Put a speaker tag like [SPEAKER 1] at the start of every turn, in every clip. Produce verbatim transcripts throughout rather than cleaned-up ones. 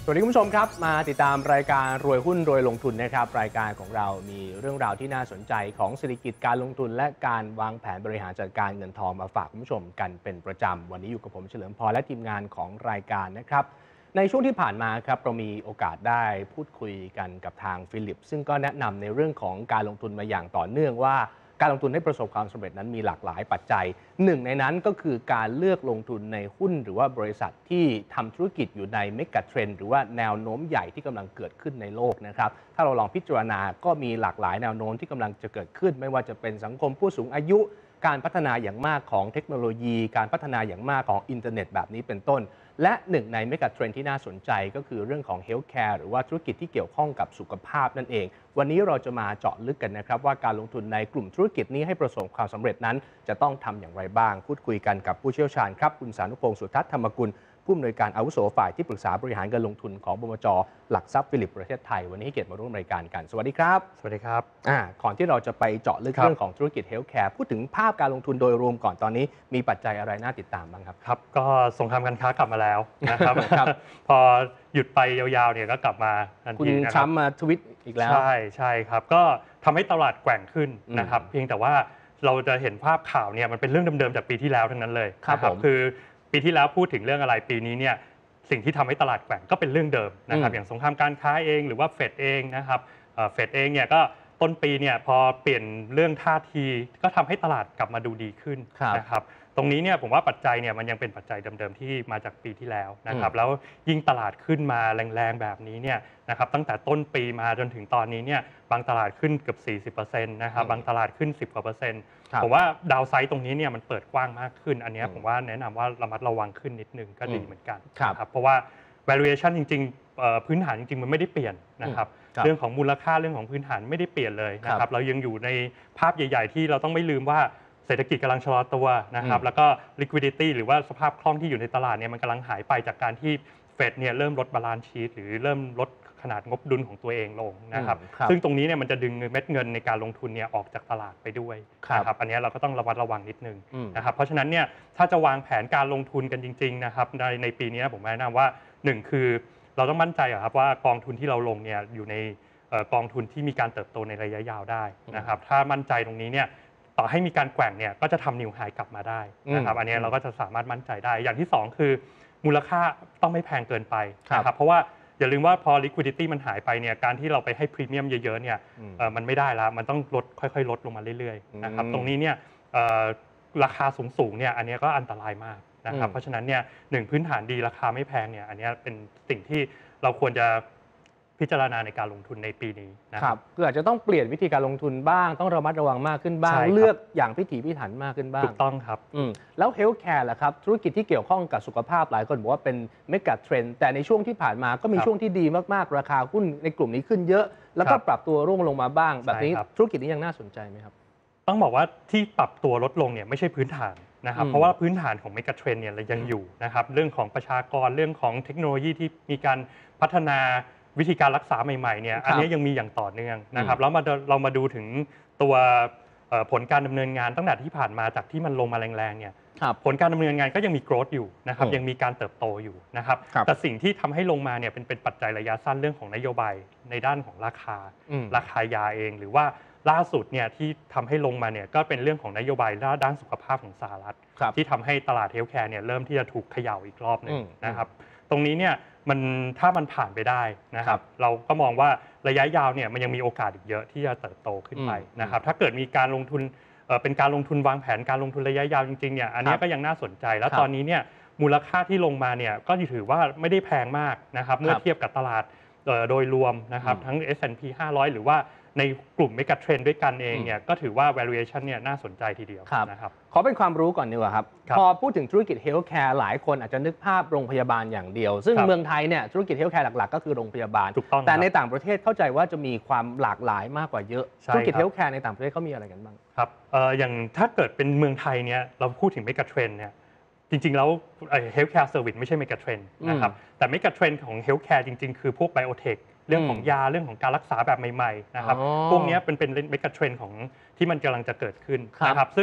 [SPEAKER 1] สวัสดีคุณผู้ชมครับมาติดตามรายการรวยหุ้นรวยลงทุนนะครับรายการของเรามีเรื่องราวที่น่าสนใจของเศรษฐกิจการลงทุนและการวางแผนบริหารจัดการเงินทองมาฝากคุณผู้ชมกันเป็นประจำวันนี้อยู่กับผมเฉลิมพรและทีมงานของรายการนะครับในช่วงที่ผ่านมาครับเรามีโอกาสได้พูดคุยกันกับทางฟิลิปซึ่งก็แนะนำในเรื่องของการลงทุนมาอย่างต่อเนื่องว่าการลงทุนให้ประสบความสำเร็จนั้นมีหลากหลายปัจจัยหนึ่งในนั้นก็คือการเลือกลงทุนในหุ้นหรือว่าบริษัทที่ทำธุรกิจอยู่ในเมกะเทรนด์หรือว่าแนวโน้มใหญ่ที่กำลังเกิดขึ้นในโลกนะครับถ้าเราลองพิจารณาก็มีหลากหลายแนวโน้มที่กำลังจะเกิดขึ้นไม่ว่าจะเป็นสังคมผู้สูงอายุการพัฒนาอย่างมากของเทคโนโลยีการพัฒนาอย่างมากของอินเทอร์เน็ตแบบนี้เป็นต้นและหนึ่งในเมกะเทรนด์ที่น่าสนใจก็คือเรื่องของเฮลท์แคร์หรือว่าธุรกิจที่เกี่ยวข้องกับสุขภาพนั่นเองวันนี้เราจะมาเจาะลึกกันนะครับว่าการลงทุนในกลุ่มธุรกิจนี้ให้ประสบความสำเร็จนั้นจะต้องทำอย่างไรบ้างพูดคุยกันกับผู้เชี่ยวชาญครับคุณสานุพงศ์สุทัศน์ธรรมกุลผู้อำนวยการอาวุโสฝ่ายที่ปรึกษาบริหารการลงทุนของบมจ.หลักทรัพย์ฟิลิปประเทศไทยวันนี้ให้เกียรติมาร่วมรายการกันสวัสดีครับ
[SPEAKER 2] สวัสดีครับ
[SPEAKER 1] อ่าก่อนที่เราจะไปเจาะลึกเรื่องของธุรกิจเฮลท์แคร์พูดถึงภาพการลงทุนโดยรวมก่อนตอนนี้มีปัจจัยอะไรน่าติดตามบ้างครับ
[SPEAKER 2] ครับก็สงครามการค้ากลับมาแล้วนะครับพอหยุดไปยาวๆเนี่ยก็กลับมาทันที
[SPEAKER 1] นะครับคุณทรัมป์มาทวิตอีกแล้ว
[SPEAKER 2] ใช่ใช่ครับก็ทำให้ตลาดแกว่งขึ้นนะครับเพียงแต่ว่าเราจะเห็นภาพข่าวเนี่ยมันเป็นเรื่องเดิมๆจากปีที่แล้วทั้งนั้นเลย
[SPEAKER 1] ครับ
[SPEAKER 2] คือปีที่แล้วพูดถึงเรื่องอะไรปีนี้เนี่ยสิ่งที่ทำให้ตลาดแกว่งก็เป็นเรื่องเดิมนะครับอย่างสงครามการค้าเองหรือว่าเฟดเองนะครับเฟดเองเนี่ยก็ต้นปีเนี่ยพอเปลี่ยนเรื่องท่าทีก็ทำให้ตลาดกลับมาดูดีขึ้นนะครับตรงนี้เนี่ยผมว่าปัจจัยเนี่ยมันยังเป็นปัจจัยเดิมๆที่มาจากปีที่แล้วนะครับแล้วยิ่งตลาดขึ้นมาแรงๆแบบนี้เนี่ยนะครับตั้งแต่ต้นปีมาจนถึงตอนนี้เนี่ยบางตลาดขึ้นเกือบ สี่สิบเปอร์เซ็นต์ นะครับบางตลาดขึ้นสิบกว่าเปอร์เซ็นต์ผมว่าดาวไซด์ตรงนี้เนี่ยมันเปิดกว้างมากขึ้นอันนี้ผมว่าแนะนำว่าระมัดระวังขึ้นนิดนึงก็ดีเหมือนกันครับเพราะว่า valuation จริงๆพื้นฐานจริงๆมันไม่ได้เปลี่ยนนะครับเรื่องของมูลค่าเรื่องของพื้นฐานไม่ได้เปลี่ยนเลยนะครับเรายังอยู่ในภาพใหญ่ๆที่เราต้องไม่ลืมว่าเศรษฐกิจกำลังชะลอตัวนะครับแล้วก็ liquidity หรือว่าสภาพคล่องที่อยู่ในตลาดเนี่ยมันกำลังหายไปจากการที่เฟดเนี่ยเริ่มลดบาลานซ์ชีทหรือเริ่มลดขนาดงบดุลของตัวเองลงนะครับซึ่งตรงนี้เนี่ยมันจะดึงเม็ดเงินในการลงทุนเนี่ยออกจากตลาดไปด้วยนะครับอันนี้เราก็ต้องระมัดระวังนิดนึงนะครับเพราะฉะนั้นเนี่ยถ้าจะวางแผนการลงทุนกันจริงๆนะครับในในปีนี้ผมแนะนำว่าหนึ่งคือเราต้องมั่นใจครับว่ากองทุนที่เราลงเนี่ยอยู่ในกองทุนที่มีการเติบโตในระยะยาวได้นะครับถ้ามั่นใจตรงนี้เนี่ยต่อให้มีการแกว่งเนี่ยก็จะทำนิวไฮกลับมาได้นะครับอันนี้เราก็จะสามารถมั่นใจได้อย่างที่สองคือมูลค่าต้องไม่แพงเกินไปนะครับเพราะว่าอย่าลืมว่าพอ liquidity มันหายไปเนี่ยการที่เราไปให้พรีเมียมเยอะๆเนี่ยมันไม่ได้แล้วมันต้องลดค่อยๆลดลงมาเรื่อยๆนะครับตรงนี้เนี่ยราคาสูงๆเนี่ยอันนี้ก็อันตรายมากนะครับเพราะฉะนั้นเนี่ยหนึ่งพื้นฐานดีราคาไม่แพงเนี่ยอันนี้เป็นสิ่งที่เราควรจะพิจารณาในการลงทุนในปีนี้
[SPEAKER 1] นะครับคืออาจจะต้องเปลี่ยนวิธีการลงทุนบ้างต้องระมัดระวังมากขึ้นบ้างเลือกอย่างพิถีพิถันมากขึ้นบ้าง
[SPEAKER 2] ถูกต้องครับ
[SPEAKER 1] แล้วเฮลท์แคร์ล่ะครับธุรกิจที่เกี่ยวข้องกับสุขภาพหลายคนบอกว่าเป็นเมกะเทรนด์แต่ในช่วงที่ผ่านมาก็มีช่วงที่ดีมากๆราคาหุ้นในกลุ่มนี้ขึ้นเยอะแล้วก็ปรับตัวร่วงลงมาบ้างแบบนี้ธุรกิจนี้ยังน่าสนใจไหมครับ
[SPEAKER 2] ต้องบอกว่าที่ปรับตัวลดลงเนี่ยไม่ใช่พื้นฐานนะครับเพราะว่าพื้นฐานของเมกะเทรนด์เนี่ยยังอยู่นะครับเรื่องของประชากรเรื่องของเทคโนโลยีที่มีการพัฒนาวิธีการรักษาใหม่ๆเนี่ยอันนี้ยังมีอย่างต่อเนื่องนะครับแล้วมาเรามาดูถึงตัวผลการดำเนินงานตั้งแต่ที่ผ่านมาจากที่มันลงมาแรงๆเนี่ยผลการดำเนินงานก็ยังมี growth อยู่นะครับยังมีการเติบโตอยู่นะครับแต่สิ่งที่ทำให้ลงมาเนี่ยเป็นเป็นปัจจัยระยะสั้นเรื่องของนโยบายในด้านของราคาราคายาเองหรือว่าล่าสุดเนี่ยที่ทำให้ลงมาเนี่ยก็เป็นเรื่องของนโยบายด้านสุขภาพของสหรัฐที่ทำให้ตลาดเฮลท์แคร์เนี่ยเริ่มที่จะถูกเขย่าอีกรอบนึงนะครับตรงนี้เนี่ยมันถ้ามันผ่านไปได้นะครับเราก็มองว่าระยะยาวเนี่ยมันยังมีโอกาสอีกเยอะที่จะเติบโตขึ้นไปนะครับถ้าเกิดมีการลงทุนเป็นการลงทุนวางแผนการลงทุนระยะยาวจริงๆเนี่ยอันนี้ก็ยังน่าสนใจแล้วตอนนี้เนี่ยมูลค่าที่ลงมาเนี่ยก็ถือว่าไม่ได้แพงมากนะครับเมื่อเทียบกับตลาดโดยรวมนะครับทั้ง เอส แอนด์ พี ห้าร้อยหรือว่าในกลุ่มเมกะเทรนด์ด้วยกันเองเนี่ยก็ถือว่า valuation เนี่ยน่าสนใจทีเดียวนะครับ
[SPEAKER 1] ขอเป็นความรู้ก่อนดีกว่าครับพอพูดถึงธุรกิจเฮลท์แคร์หลายคนอาจจะนึกภาพโรงพยาบาลอย่างเดียวซึ่งเมืองไทยเนี่ยธุรกิจเฮลท์แคร์หลักๆก็คือโรงพยาบาลแต่ในต่างประเทศเข้าใจว่าจะมีความหลากหลายมากกว่าเยอะธุรกิจเฮลท์แคร์ในต่างประเทศเขามีอะไรกันบ้าง
[SPEAKER 2] ครับอย่างถ้าเกิดเป็นเมืองไทยเนี่ยเราพูดถึงเมกะเทรนด์เนี่ยจริงๆแล้วเฮลท์แคร์เซอร์วิสไม่ใช่เมกะเทรนด์นะครับแต่เมกะเทรนด์ของเฮลท์แคร์จริงๆคือพวกไบโอเทคเรื่องของยาเรื่องของการรักษาแบบใหม่ๆนะครับพวกนี้เป็นเป็นเมกะเทรนด์ของที่มันกำลังจะเกิดขึ้นนะครับซึ่ง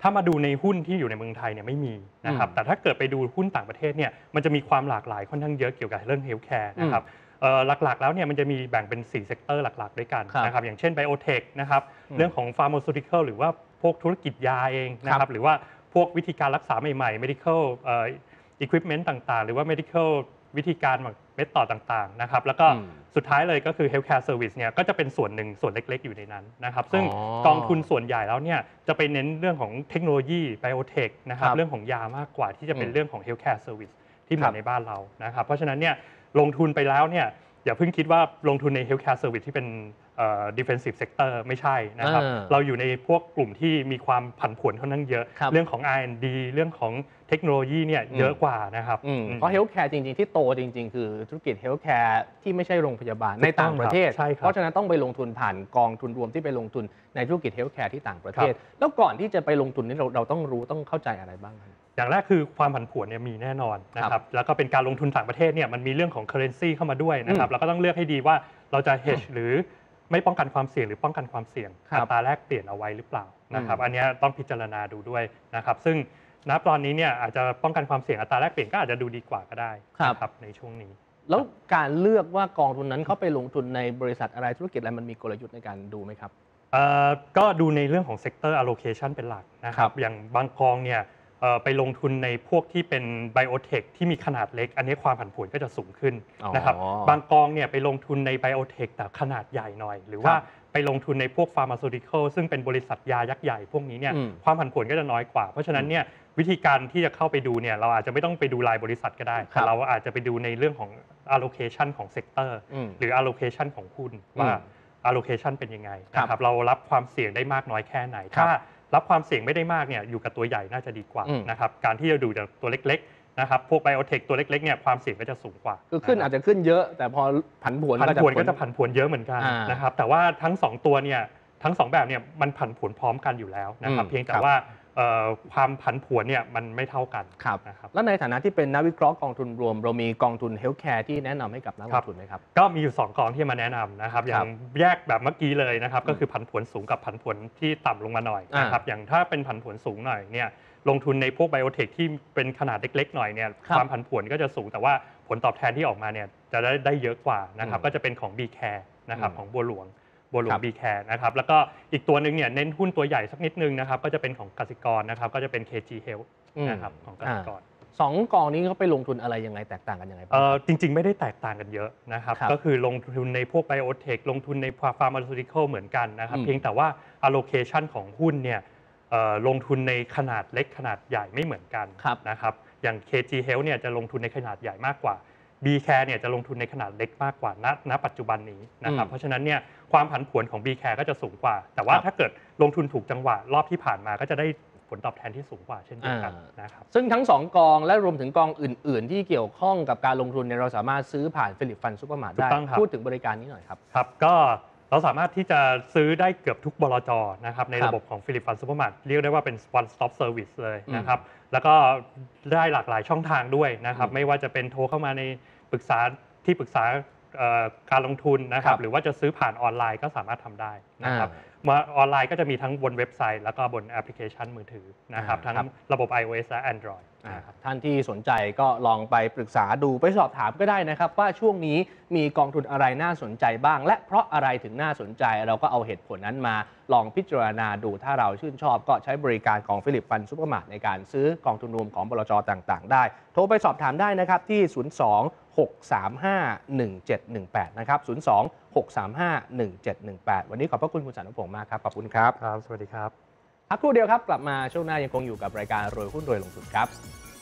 [SPEAKER 2] ถ้ามาดูในหุ้นที่อยู่ในเมืองไทยเนี่ยไม่มีนะครับแต่ถ้าเกิดไปดูหุ้นต่างประเทศเนี่ยมันจะมีความหลากหลายค่อนข้างเยอะเกี่ยวกับเรื่องเฮลท์แคร์นะครับหลักๆแล้วเนี่ยมันจะมีแบ่งเป็นสี่เซกเตอร์หลักๆด้วยกันนะครับอย่างเช่นไบโอเทคนะครับเรื่องของฟาร์มาซูติคอลหรือว่าพวกธุรกิจยาเองนะครับหรือว่าพวกวิธีการรักษาใหม่ๆ medical equipment ต่างๆหรือว่า medical วิธีการเมธอดต่างๆนะครับแล้วก็สุดท้ายเลยก็คือ healthcare service เนี่ยก็จะเป็นส่วนหนึ่งส่วนเล็กๆอยู่ในนั้นนะครับซึ่งกองทุนส่วนใหญ่แล้วเนี่ยจะไปเน้นเรื่องของเทคโนโลยีไบโอเทคนะครับเรื่องของยามากกว่าที่จะเป็นเรื่องของ healthcare service ที่เหมือนในบ้านเรานะครับเพราะฉะนั้นเนี่ยลงทุนไปแล้วเนี่ยอย่าเพิ่งคิดว่าลงทุนใน healthcare service ที่เป็น defensive sector ไม่ใช่นะครับเราอยู่ในพวกกลุ่มที่มีความผันผวนค่อนข้างเยอะเรื่องของ อาร์ แอนด์ ดี เรื่องของเทคโนโลยีเนี่ยเยอะกว่านะครับ
[SPEAKER 1] เพราะ healthcare จริงๆที่โตจริงๆคือธุรกิจ healthcare ที่ไม่ใช่โรงพยาบาลในต่างประเทศเพราะฉะนั้นต้องไปลงทุนผ่านกองทุนรวมที่ไปลงทุนในธุรกิจ healthcare ที่ต่างประเทศแล้วก่อนที่จะไปลงทุนนี่เราเราต้องรู้ต้องเข้าใจอะไรบ้าง
[SPEAKER 2] อย่างแรกคือความผันผวนเนี่ยมีแน่นอนนะครับแล้วก็เป็นการลงทุนต่างประเทศเนี่ยมันมีเรื่องของ currency เข้ามาด้วยนะครับแล้วก็ต้องเลือกให้ดีว่าเราจะ hedge หรือไม่ป้องกันความเสี่ยงหรือป้องกันความเสี่ยงอัตราแลกเปลี่ยนเอาไว้หรือเปล่านะครับอันนี้ต้องพิจารณาดูด้วยนะครับซึ่งณตอนนี้เนี่ยอาจจะป้องกันความเสี่ยงอัตราแลกเปลี่ยนก็อาจจะดูดีกว่าก็ได้นะครับในช่วงนี้
[SPEAKER 1] แล้วการเลือกว่ากองทุนนั้นเขาไปลงทุนในบริษัทอะไรธุรกิจอะไรมันมีกลยุทธ์ในการดูไหมครับ
[SPEAKER 2] ก็ดูในเรื่องของ sector allocation เป็นหลักนะครับอย่างบางกองเนี่ยไปลงทุนในพวกที่เป็นไบโอเทคที่มีขนาดเล็กอันนี้ความผันผวนก็จะสูงขึ้นนะครับบางกองเนี่ยไปลงทุนในไบโอเทคแต่ขนาดใหญ่หน่อยหรือว่าไปลงทุนในพวกฟาร์มาซูติคอลซึ่งเป็นบริษัทยายักษ์ใหญ่พวกนี้เนี่ยความผันผวนก็จะน้อยกว่าเพราะฉะนั้นเนี่ยวิธีการที่จะเข้าไปดูเนี่ยเราอาจจะไม่ต้องไปดูรายบริษัทก็ได้แต่เราอาจจะไปดูในเรื่องของ allocation ของ sector หรือ allocation ของหุ้นว่า allocation เป็นยังไงนะครับเรารับความเสี่ยงได้มากน้อยแค่ไหนถ้ารับความเสี่ยงไม่ได้มากเนี่ยอยู่กับตัวใหญ่น่าจะดีกว่านะครับการที่จะดูจากตัวเล็กๆนะครับพวกไบโอเทคตัวเล็กๆเนี่ยความเสี่ยงก็จะสูงกว่า
[SPEAKER 1] คือขึ้นอาจจะขึ้นเยอะแต่พอผันผวน
[SPEAKER 2] ผันผวนก็จะผันผวนเยอะเหมือนกันนะครับแต่ว่าทั้งสองตัวเนี่ยทั้งสองแบบเนี่ยมันผันผวนพร้อมกันอยู่แล้วนะครับเพียงแต่ว่าความผันผวนเนี่ยมันไม่เท่ากัน
[SPEAKER 1] นะครับแล้วในฐานะที่เป็นนักวิเคราะห์กองทุนรวมเรามีกองทุนเฮลท์แคร์ที่แนะนำให้กับนักลงทุนไหมครับ
[SPEAKER 2] ก็มีอยู่สองกองที่มาแนะนำนะครับอย่างแยกแบบเมื่อกี้เลยนะครับก็คือผันผวนสูงกับผันผวนที่ต่ำลงมาหน่อยนะครับอย่างถ้าเป็นผันผวนสูงหน่อยเนี่ยลงทุนในพวกไบโอเทคที่เป็นขนาดเล็กๆหน่อยเนี่ยความผันผวนก็จะสูงแต่ว่าผลตอบแทนที่ออกมาเนี่ยจะได้ได้เยอะกว่านะครับก็จะเป็นของ บี แคร์ นะครับของบัวหลวงบัวหลวง บี แคร์ นะครับแล้วก็อีกตัวหนึ่งเนี่ยเน้นหุ้นตัวใหญ่สักนิดนึงนะครับก็จะเป็นของกสิกรนะครับก็จะเป็น เค จี Health นะครับของกสิกร
[SPEAKER 1] สองกองนี้เขาไปลงทุนอะไรยังไงแตกต่างกันยังไงบ้าง
[SPEAKER 2] จริงๆไม่ได้แตกต่างกันเยอะนะครับก็คือลงทุนในพวกไบโอเทคลงทุนในฟาร์มาซูติคอลเหมือนกันนะครับเพียงแต่ว่า allocation ของหุ้นเนี่ยลงทุนในขนาดเล็กขนาดใหญ่ไม่เหมือนกันนะครับอย่าง เค จี Health เนี่ยจะลงทุนในขนาดใหญ่มากกว่า บี แคร์ เนี่ยจะลงทุนในขนาดเล็กมากกว่าณณปัจจุบันนี้นะครับเพราะฉะนั้นเนี่ยความผันผวนของ บี แคร์ ก็จะสูงกว่าแต่ว่าถ้าเกิดลงทุนถูกจังหวะรอบที่ผ่านมาก็จะได้ผลตอบแทนที่สูงกว่าเช่นเดียวกันนะครับ
[SPEAKER 1] ซึ่งทั้งสองกองและรวมถึงกองอื่นๆที่เกี่ยวข้องกับการลงทุนเนี่ยเราสามารถซื้อผ่านฟิลิปฟันซูเปอร์มาร์ทได้พูดถึงบริการนี้หน่อยครับ
[SPEAKER 2] ครับก็เราสามารถที่จะซื้อได้เกือบทุกบลจ.นะครับในระบบของฟิลิปฟันซูเปอร์มาร์ทเรียกได้ว่าเป็น one stop service เลยนะครับแล้วก็ได้หลากหลายช่องทางด้วยนะครับไม่ว่าจะเป็นโทรเข้ามาในปรึกษาที่ปรึกษาการลงทุนนะครับหรือว่าจะซื้อผ่านออนไลน์ก็สามารถทำได้นะครับมาออนไลน์ก็จะมีทั้งบนเว็บไซต์แล้วก็บนแอปพลิเคชันมือถือนะครับทั้งระบบ iOS และ Android
[SPEAKER 1] ท่านที่สนใจก็ลองไปปรึกษาดูไปสอบถามก็ได้นะครับว่าช่วงนี้มีกองทุนอะไรน่าสนใจบ้างและเพราะอะไรถึงน่าสนใจเราก็เอาเหตุผลนั้นมาลองพิจารณาดูถ้าเราชื่นชอบก็ใช้บริการของฟิลิปฟันซูเปอร์มาร์ทในการซื้อกองทุนรวมของบลจ.ต่างๆได้โทรไปสอบถามได้นะครับที่ศูนย์ สอง หก สาม ห้า หนึ่ง เจ็ด หนึ่ง แปดนะครับศูนย์ สอง หก สาม ห้า หนึ่ง เจ็ด หนึ่ง แปดวันนี้ขอบพระคุณคุณสานุพงษ์มากครับขอบคุณครับ
[SPEAKER 2] ครับสวัสดีครับ
[SPEAKER 1] พักครู่เดียวครับกลับมาช่วงหน้ายังคงอยู่กับรายการรวยหุ้นรวยลงทุนครับ